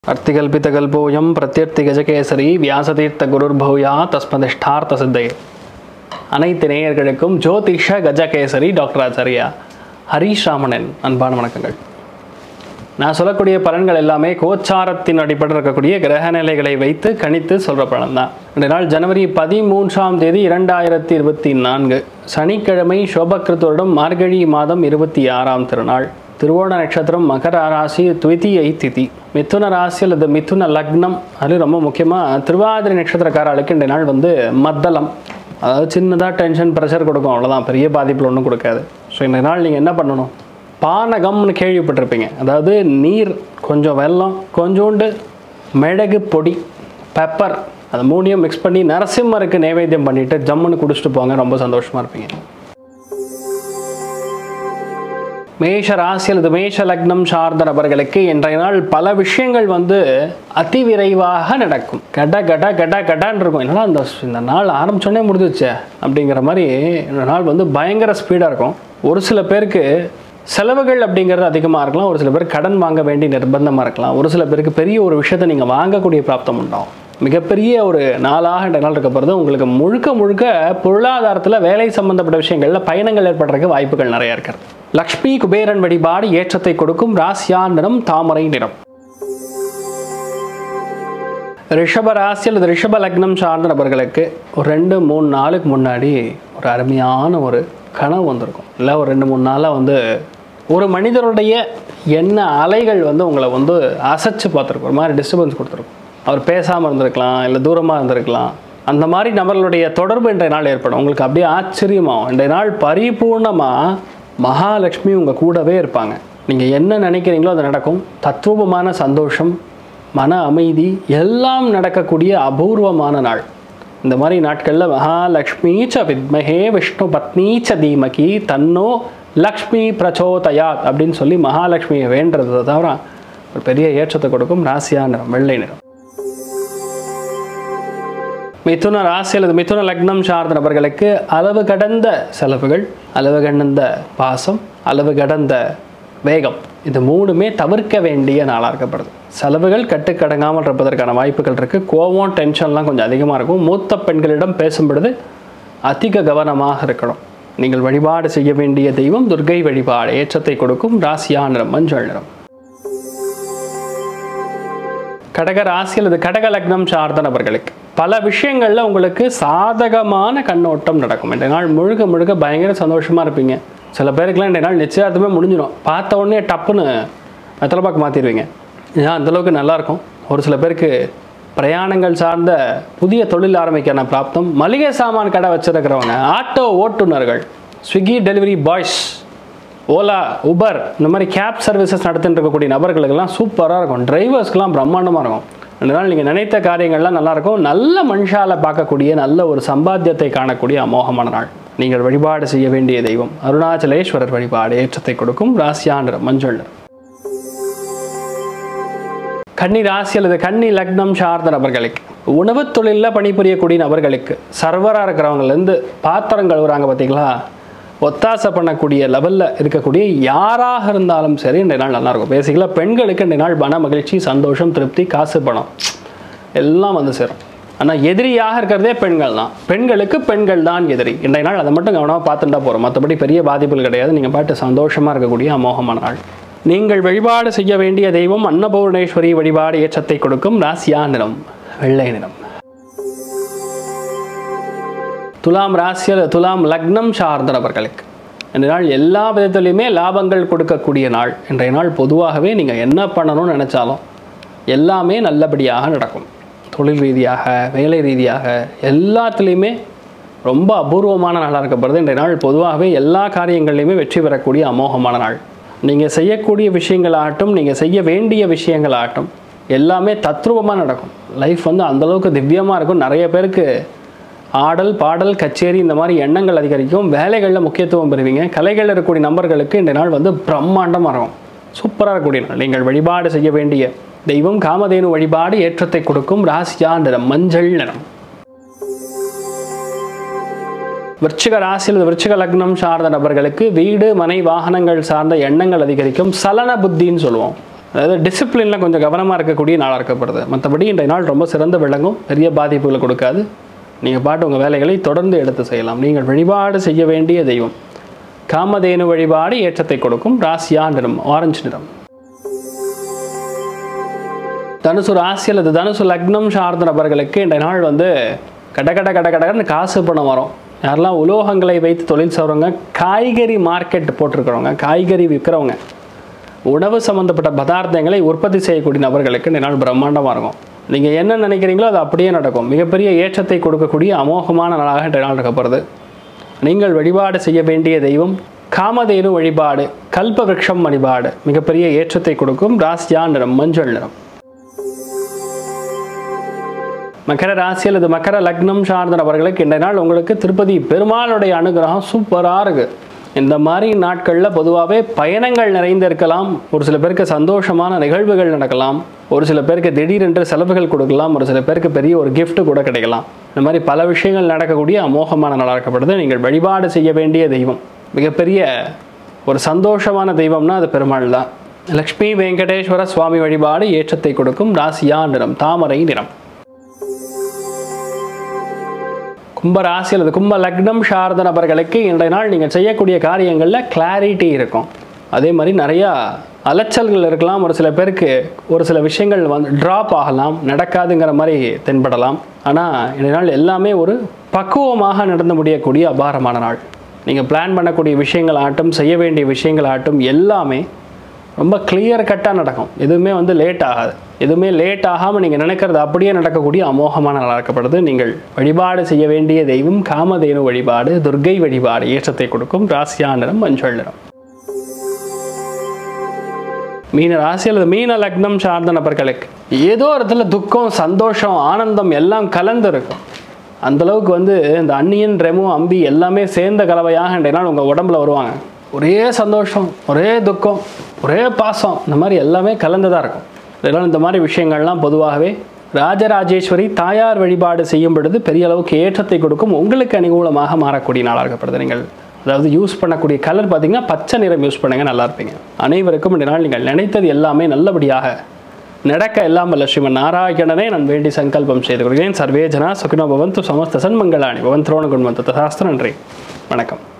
अर्तिकल्पितकल्पोऽयं प्रत्यर्तिगजकेसरी व्यासतीर्थ गुरुर्भूया तस्मदिष्टार्थ सिद्धये அனைத்து நேயர்களுக்கும் ஜோதிஷ கஜகேசரி டாக்டர் ஆச்சாரியா ஹரீஷ் ராமணன் அன்பான வணக்கங்கள். நான் சொல்லக்கூடிய பலன்கள் எல்லாமே கோச்சாரத்தின் அடிப்படையில் இருக்கக்கூடிய கிரக நிலைகளை வைத்து கணித்து சொல்கிற பலன் தான். இந்த நாள் ஜனவரி 13ஆம் தேதி 2024 சனிக்கிழமை சோபகிருத்தோடம் மார்கழி மாதம் 26ஆம் திருநாள். திருவோண நட்சத்திரம், மகர ராசி, துவிதியை திதி, மிதுன ராசி அல்லது மிதுன லக்னம். அது ரொம்ப முக்கியமாக திருவாதிரை நட்சத்திரக்காரர்களுக்கு இந்த நாள் மத்தளம், அதாவது சின்னதாக டென்ஷன் ப்ரெஷர் கொடுக்கும், அவ்வளோதான், பெரிய பாதிப்பில் ஒன்றும் கொடுக்காது. ஸோ இந்த நாள் நீங்கள் என்ன பண்ணணும், பானகம்னு கேள்விப்பட்டிருப்பீங்க. அதாவது நீர், கொஞ்சம் வெல்லம், கொஞ்சோண்டு மிளகு பொடி, பெப்பர், அது மூணையும் மிக்ஸ் பண்ணி நரசிம்மருக்கு நைவேத்தியம் பண்ணிவிட்டு ஜம்முன்னு குடிச்சிட்டு போங்க, ரொம்ப சந்தோஷமாக இருப்பீங்க. மேஷ ராசி அல்லது மேஷ லக்னம் சார்ந்த நபர்களுக்கு இன்றைய நாள் பல விஷயங்கள் அதிவிரைவாக நடக்கும். கட கட கட கடான்னு இருக்கும். என்னன்னா இந்த நாள் ஆரம்பிச்சோடனே முடிஞ்சிச்சு அப்படிங்கிற மாதிரி இந்த நாள் பயங்கர ஸ்பீடாக இருக்கும். ஒரு சில பேருக்கு செலவுகள் அப்படிங்கிறது அதிகமாக இருக்கலாம், ஒரு சில பேர் கடன் வாங்க வேண்டிய நிர்பந்தமாக இருக்கலாம், ஒரு சில பேருக்கு பெரிய ஒரு விஷயத்தை நீங்கள் வாங்கக்கூடிய பிராப்தம் உண்டாகும். மிகப்பெரிய ஒரு நாளாக இந்த நாள் இருக்க போகிறது. உங்களுக்கு முழுக்க முழுக்க பொருளாதாரத்தில் வேலை சம்பந்தப்பட்ட விஷயங்களில் பயணங்கள் ஏற்படுறதுக்கு வாய்ப்புகள் நிறையா இருக்கிறது. லக்ஷ்மி குபேரன் வழிபாடு ஏற்றத்தை கொடுக்கும். ராசியா நிறம் தாமரை நிறம். ரிஷப ராசி அல்லது ரிஷப லக்னம் சார்ந்த நபர்களுக்கு ஒரு 2-3 நாளுக்கு முன்னாடி ஒரு அருமையான ஒரு கனவு வந்திருக்கும். இல்லை ஒரு 2-3 நாளாக ஒரு மனிதருடைய எண்ண அலைகள் உங்களை அசைச்சு பார்த்துருக்கும், ஒரு மாதிரி டிஸ்டர்பன்ஸ் கொடுத்துருக்கும். அவர் பேசாமல் இருந்திருக்கலாம், இல்லை தூரமாக இருந்திருக்கலாம். அந்த மாதிரி நபர்களுடைய தொடர்பு இன்றைய நாள் ஏற்படும். உங்களுக்கு அப்படியே ஆச்சரியமாகும். இன்றைய நாள் பரிபூர்ணமாக மகாலட்சுமி உங்கள் கூடவே இருப்பாங்க. நீங்கள் என்ன நினைக்கிறீங்களோ அது நடக்கும். தத்துவமான சந்தோஷம், மன அமைதி எல்லாம் நடக்கக்கூடிய அபூர்வமான நாள். இந்த மாதிரி நாட்களில் மகாலட்சுமி ச வித்மஹே விஷ்ணு பத்னி ச தீமகி தன்னோ லக்ஷ்மி பிரச்சோதயாத் அப்படின்னு சொல்லி மகாலட்சுமியை வேண்டதை தவிர ஒரு பெரிய ஏற்றத்தை கொடுக்கும். ராசியா நிறம் வெள்ளை நிறம். மிதுன ராசி அல்லது மிதுன லக்னம் சார்ந்த நபர்களுக்கு அளவு கடந்த செலவுகள், அளவு கடந்த பாசம், அளவு கடந்த வேகம், இது மூணுமே தவிர்க்க வேண்டிய நாளாக இருக்கப்படுது. செலவுகள் கட்டுக்கடங்காமல் இருப்பதற்கான வாய்ப்புகள் இருக்குது. கோவம், டென்ஷன்லாம் கொஞ்சம் அதிகமாக இருக்கும். மூத்த பெண்களிடம் பேசும் பொழுது அதிக கவனமாக இருக்கணும். நீங்கள் வழிபாடு செய்ய வேண்டிய தெய்வம் துர்க்கை வழிபாடு ஏற்றத்தை கொடுக்கும். ராசியா நிறம் மஞ்சள் நிறம். கடக ராசி அல்லது கடக லக்னம் சார்ந்த நபர்களுக்கு பல விஷயங்களில் உங்களுக்கு சாதகமான கண்ணோட்டம் நடக்கும். இன்றைய நாள் முழுக்க முழுக்க பயங்கர சந்தோஷமாக இருப்பீங்க. சில பேருக்குலாம் இன்றைய நாள் நிச்சயத்துமே முடிஞ்சிடும். பார்த்த உடனே டப்புன்னு வெத்தலைப்பாக்கு மாற்றிடுவீங்க. ஏன்னா அந்தளவுக்கு நல்லாயிருக்கும். ஒரு சில பேருக்கு பிரயாணங்கள் சார்ந்த புதிய தொழில் ஆரம்பிக்கான பிராப்தம். மளிகை சாமான் கடை வச்சுருக்கிறவங்க, ஆட்டோ ஓட்டுநர்கள், Swiggy delivery boys, Ola, Uber, இந்த மாதிரி கேப் சர்வீசஸ் நடத்திட்டு இருக்கக்கூடிய நபர்களுக்கெல்லாம் சூப்பராக இருக்கும். டிரைவர்ஸ்க்கெலாம் பிரம்மாண்டமாக இருக்கும். அதனால் நீங்கள் நினைத்த காரியங்கள்லாம் நல்லாயிருக்கும். நல்ல மனுஷால பார்க்கக்கூடிய நல்ல ஒரு சம்பாத்தியத்தை காணக்கூடிய அமோகமான நாள். நீங்கள் வழிபாடு செய்ய வேண்டிய தெய்வம் அருணாச்சலேஸ்வரர் வழிபாடு ஏற்றத்தை கொடுக்கும். ராசியா நிறம் மஞ்சள் நிறம். கன்னி ராசி அல்லது கன்னி லக்னம் சார்ந்த நபர்களுக்கு உணவு தொழிலில் பணிபுரியக்கூடிய நபர்களுக்கு, சர்வராக இருக்கிறவங்கலேருந்து பாத்திரம் கழுவுறாங்க பார்த்தீங்களா, ஒத்தாசை பண்ணக்கூடிய லெவலில் இருக்கக்கூடிய யாராக இருந்தாலும் சரி இன்றைய நாள் நல்லாயிருக்கும். பேசிக்கலாக பெண்களுக்கு இன்றைய நாள் மன மகிழ்ச்சி, சந்தோஷம், திருப்தி, காசு, பணம் எல்லாம் சேரும். ஆனால் எதிரியாக இருக்கிறதே பெண்கள் தான். பெண்களுக்கு பெண்கள் தான் எதிரி. இன்றைய நாள் அதை மட்டும் கவனமாக பார்த்துட்டா போகிறோம். மற்றபடி பெரிய பாதிப்புகள் கிடையாது. நீங்கள் பாட்டு சந்தோஷமாக இருக்கக்கூடிய அமோகமான நாள். நீங்கள் வழிபாடு செய்ய வேண்டிய தெய்வம் அன்னபூர்ணேஸ்வரி வழிபாடு ஏற்றத்தை கொடுக்கும். ராசியா நிறம் வெள்ளை நிறம். துலாம் ராசி அல்லது துலாம் லக்னம் சார்ந்த நபர்களுக்கு இந்த நாள் எல்லா விதத்துலையுமே லாபங்கள் கொடுக்கக்கூடிய நாள். இன்றைய நாள் பொதுவாகவே நீங்கள் என்ன பண்ணணும்னு நினச்சாலும் எல்லாமே நல்லபடியாக நடக்கும். தொழில் ரீதியாக, வேலை ரீதியாக எல்லாத்துலேயுமே ரொம்ப அபூர்வமான நாளாக இருக்கப்படுது. இன்றைய நாள் பொதுவாகவே எல்லா காரியங்கள்லையுமே வெற்றி பெறக்கூடிய அமோகமான நாள். நீங்கள் செய்யக்கூடிய விஷயங்களாகட்டும், நீங்கள் செய்ய வேண்டிய விஷயங்களாகட்டும் எல்லாமே தத்ரூபமாக நடக்கும். லைஃப் அந்தளவுக்கு திவ்யமாக இருக்கும். நிறைய பேருக்கு ஆடல், பாடல், கச்சேரி இந்த மாதிரி எண்ணங்கள் அதிகரிக்கும். வேலைகளில் முக்கியத்துவம் பெறுவீங்க. கலைகளில் இருக்கக்கூடிய நபர்களுக்கு இந்த நாள் பிரம்மாண்டமாக இருக்கும். சூப்பராக இருக்கக்கூடிய நாள். நீங்கள் வழிபாடு செய்ய வேண்டிய தெய்வம் காமதேனு வழிபாடு ஏற்றத்தை கொடுக்கும். ராசியா நிறம் மஞ்சள் நிறம். விருச்சிக ராசி அல்லது விருச்சிக லக்னம் சார்ந்த நபர்களுக்கு வீடு, மனை, வாகனங்கள் சார்ந்த எண்ணங்கள் அதிகரிக்கும். சலன புத்தின்னு சொல்லுவோம். அதாவது டிசிப்ளினில் கொஞ்சம் கவனமாக இருக்கக்கூடிய நாளாக இருக்கப்படுது. மற்றபடி இன்றைய நாள் ரொம்ப சிறந்த விளங்கும், பெரிய பாதிப்புகளை கொடுக்காது. நீங்கள் பாட்டு உங்கள் வேலைகளை தொடர்ந்து எடுத்து செய்யலாம். நீங்கள் வழிபாடு செய்ய வேண்டிய தெய்வம் காமதேனு வழிபாடு ஏற்றத்தை கொடுக்கும். ராசியா நிறம் ஆரஞ்சு நிறம். தனுசு ராசி அல்லது தனுசு லக்னம் சார்ந்த நபர்களுக்கு இன்றைய நாள் வந்து கடன்னு காசு பணம் வரும். யாரெல்லாம் உலோகங்களை வைத்து தொழில் செய்கிறவங்க, காய்கறி மார்க்கெட் போட்டிருக்கிறவங்க, காய்கறி விற்கிறவங்க, உணவு சம்மந்தப்பட்ட பதார்த்தங்களை உற்பத்தி செய்யக்கூடிய நபர்களுக்கு இந்த நாள் பிரம்மாண்டமாக இருக்கும். நீங்கள் என்ன நினைக்கிறீங்களோ அது அப்படியே நடக்கும். மிகப்பெரிய ஏற்றத்தை கொடுக்கக்கூடிய அமோகமான நாளாக இந்த நாள் இருக்கப்படுது. நீங்கள் வழிபாடு செய்ய வேண்டிய தெய்வம் காமதேனு வழிபாடு, கல்ப விருட்சம் வழிபாடு மிகப்பெரிய ஏற்றத்தை கொடுக்கும். ராசியா நிறம் மஞ்சள் நிறம். மகர ராசி அல்லது மகர லக்னம் சார்ந்த நபர்களுக்கு இன்றைய நாள் உங்களுக்கு திருப்பதி பெருமாளுடைய அனுகிரகம் சூப்பராக இருக்குது. இந்த மாதிரி நாட்களில் பொதுவாகவே பயணங்கள் நிறைந்து இருக்கலாம். ஒரு சில பேருக்கு சந்தோஷமான நிகழ்வுகள் நடக்கலாம். ஒரு சில பேருக்கு திடீரென்று செலவுகள் கொடுக்கலாம். ஒரு சில பேருக்கு பெரிய ஒரு gift கூட கிடைக்கலாம். இந்த மாதிரி பல விஷயங்கள் நடக்கக்கூடிய அமோகமான நாளாக இருக்கப்படுது. நீங்கள் வழிபாடு செய்ய வேண்டிய தெய்வம் மிகப்பெரிய ஒரு சந்தோஷமான தெய்வம்னா அது பெருமாள் தான். லக்ஷ்மி வெங்கடேஸ்வர சுவாமி வழிபாடு ஏற்றத்தை கொடுக்கும். ராசியா நிறம் தாமரை நிறம். கும்ப ராசி அல்லது கும்ப லக்னம் சார்ந்த நபர்களுக்கு இன்றைய நாள் நீங்கள் செய்யக்கூடிய காரியங்களில் கிளாரிட்டி இருக்கும். அதே மாதிரி நிறையா அலைச்சல்கள் இருக்கலாம். ஒரு சில பேருக்கு ஒரு சில விஷயங்கள் வந்து ட்ராப் ஆகலாம், நடக்காதுங்கிற மாதிரி தென்படலாம். ஆனால் இன்றைய நாள் எல்லாமே ஒரு பக்குவமாக நடந்து முடியக்கூடிய அபாரமான நாள். நீங்கள் பிளான் பண்ணக்கூடிய விஷயங்கள் ஆகட்டும், செய்ய வேண்டிய விஷயங்கள் ஆகட்டும், எல்லாமே ரொம்ப கிளியர் கட்டாக நடக்கும். எதுவுமே வந்து லேட் ஆகாது. எதுவுமே லேட் ஆகாமல் நீங்கள் நினைக்கிறது அப்படியே நடக்கக்கூடிய அமோகமான நாளாக இருக்கப்படுது. நீங்கள் வழிபாடு செய்ய வேண்டிய தெய்வம் காமதேனு வழிபாடு, துர்க்கை வழிபாடு ஏற்றத்தை கொடுக்கும். ராசியா நிறம் மஞ்சள் நிறம். மீன ராசி அல்லது மீன லக்னம் சார்ந்த நபர்களுக்கு ஏதோ இடத்துல துக்கம், சந்தோஷம், ஆனந்தம் எல்லாம் கலந்து இருக்கும். அந்தளவுக்கு வந்து இந்த அன்னியன், ரெமு, அம்பி எல்லாமே சேர்ந்த கலவையாக இன்றைய நாள் உங்கள் உடம்புல வருவாங்க. ஒரே சந்தோஷம், ஒரே துக்கம், ஒரே பாசம், இந்த மாதிரி எல்லாமே கலந்துதான் இருக்கும். இதெல்லாம் இந்த மாதிரி விஷயங்கள்லாம் பொதுவாகவே ராஜராஜேஸ்வரி தாயார் வழிபாடு செய்யும் பொழுது பெரிய அளவுக்கு ஏற்றத்தை கொடுக்கும். உங்களுக்கு அனுகூலமாக மாறக்கூடிய நாளாக இருக்கப்படுது. நீங்கள் அதாவது யூஸ் பண்ணக்கூடிய கலர் பார்த்தீங்கன்னா பச்சை நிறம் யூஸ் பண்ணுங்க, நல்லா இருப்பீங்க. அனைவருக்கும் இந்த நாள் நீங்கள் நினைத்தது எல்லாமே நல்லபடியாக நடக்க எல்லாம் வல்ல ஸ்ரீமன் நாராயணனே நான் வேண்டி சங்கல்பம் செய்து கொள்கிறேன். சர்வே ஜனா சுகினோ பவந்து, சமஸ்த சன்மங்களாணி பவன். திரோண குண்வந்த தசாஸ்திர. நன்றி, வணக்கம்.